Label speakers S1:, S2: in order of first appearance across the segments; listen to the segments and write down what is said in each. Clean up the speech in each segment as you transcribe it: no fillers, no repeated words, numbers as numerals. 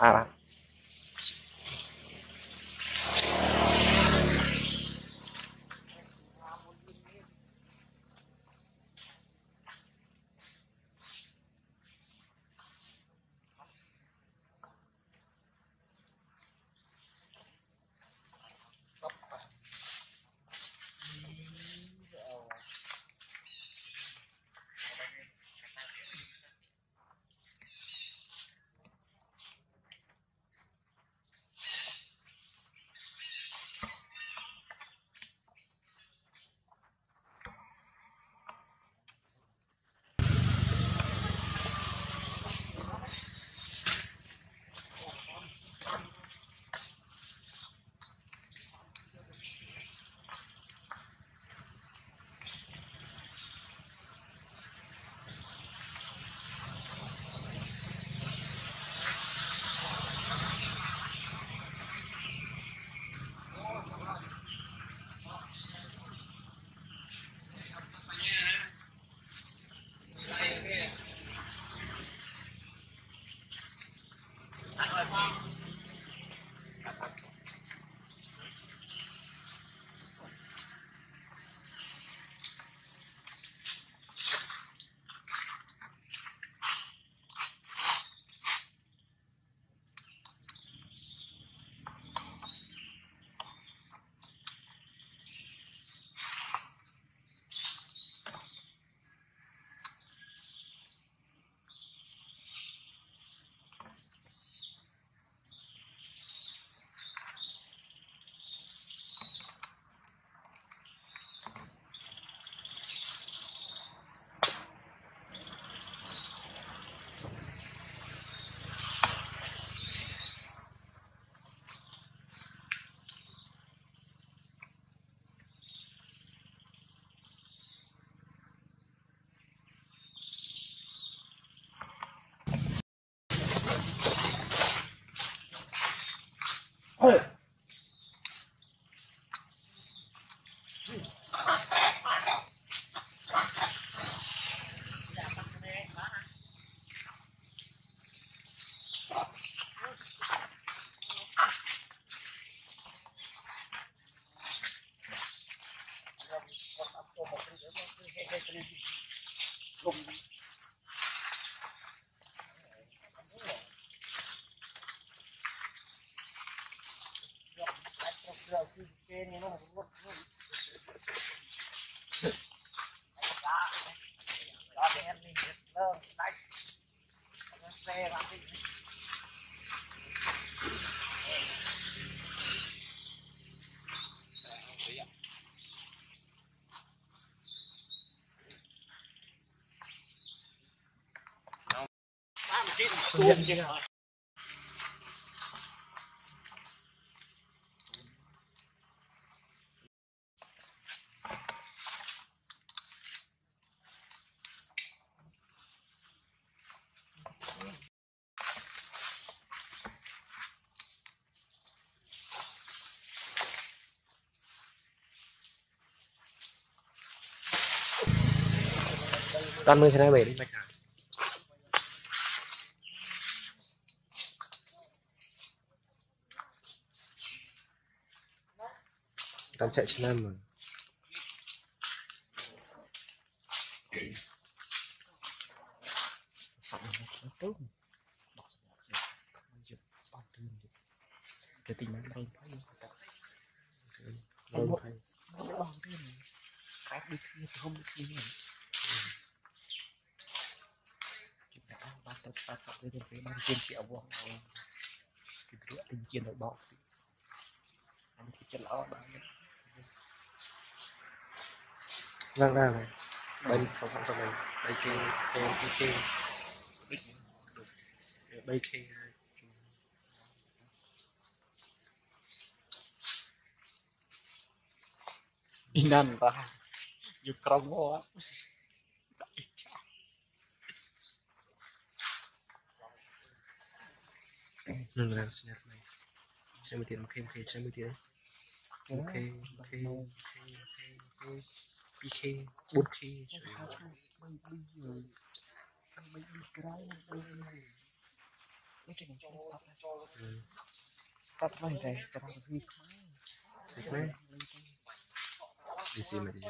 S1: bạn toàn 10 thế này về đi mạch hả toàn chạy trên năm mà cái tình nó đâu thấy đâu thấy cái đi thi không được gì nữa ban tập với ban chuyên triệu vuông này cái rửa tình chiên nội bộ anh thì chân lão bạn đang ra này bên song song trong này đây kia đây kia đi năn ta dục trong quá nên là sinh nhật này xem một tiền ok xem một tiền ok PK 4K nó chỉ tắt mày này cái thằng gì
S2: Dịch mấy đi xem mà đi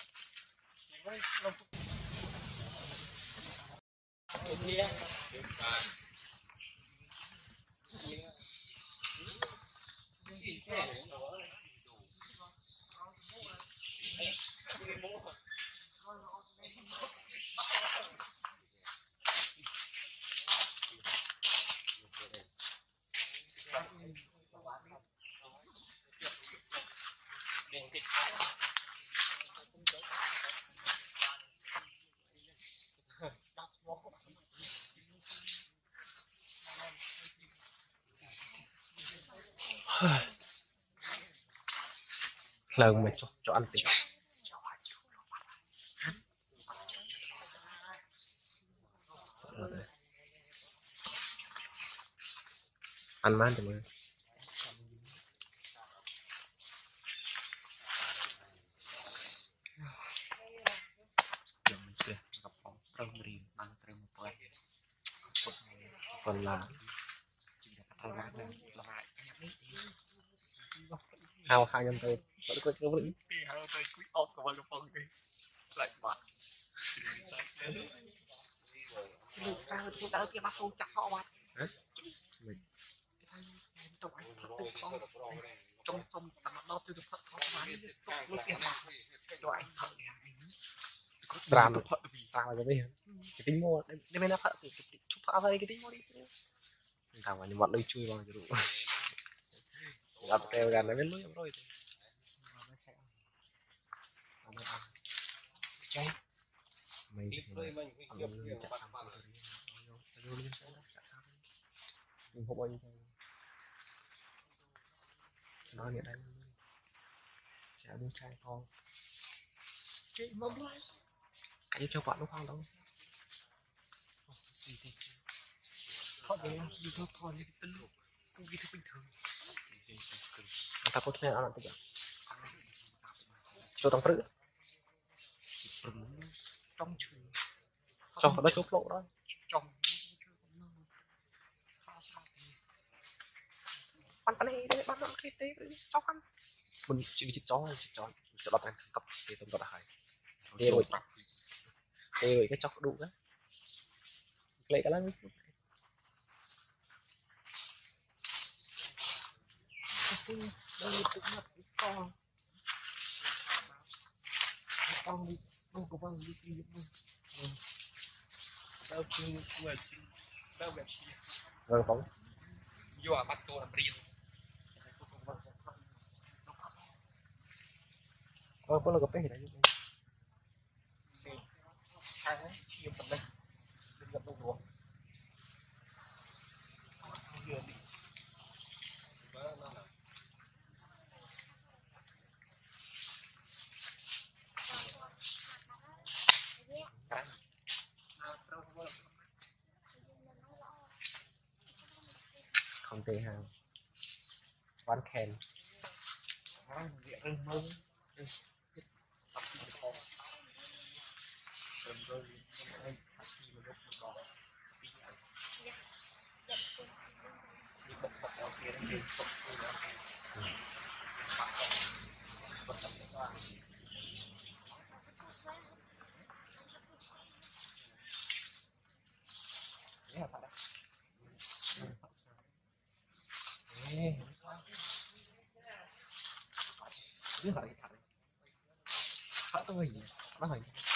S2: lần mà cho ăn tí ăn mát thì mới còn là hao hai nhân tay vẫn có cái vẫn
S1: sao chúng ta kia bắt không chặt họ mà trong trong nó từ được họ mà nó tiền mà cho anh thợ
S2: sàn sao rồi bây cái tính mua đây bên nó phật thì chụp phá đây cái tính mua đi thằng mà nhưng mà lấy chui vào cho đủ gặp kèo gần nó bên lối rồi
S1: cháy
S2: mày chặt xong mình không bao nhiêu nói như đây chả muốn trai con
S1: chị mong lại
S2: cái cho bạn nó khoan đâu
S1: họ để đi thôi thôi đi tin công việc bình thường
S2: người ta có thuê ăn tự cho tao phứ
S1: trong trường
S2: cho nó chốt lộ đó
S1: trong
S2: ăn cái này đấy bán nó cái tê cho ăn mình chỉ chó cho đặt thành tập thì tao đặt hay thì rồi cái chó đủ đấy lấy cái lăng
S1: đây cũng là con đi đâu có bao nhiêu tiền đâu chưa mà đâu đẹp
S2: rồi phóng
S1: vô à bắt tôi làm riêng
S2: có là cái đấy
S1: hai đấy nhiều phần đây đừng gặp đâu rồi
S2: không tệ hàng quán kèn
S1: Hãy subscribe cho kênh Ghiền Mì Gõ để không bỏ lỡ những video hấp dẫn.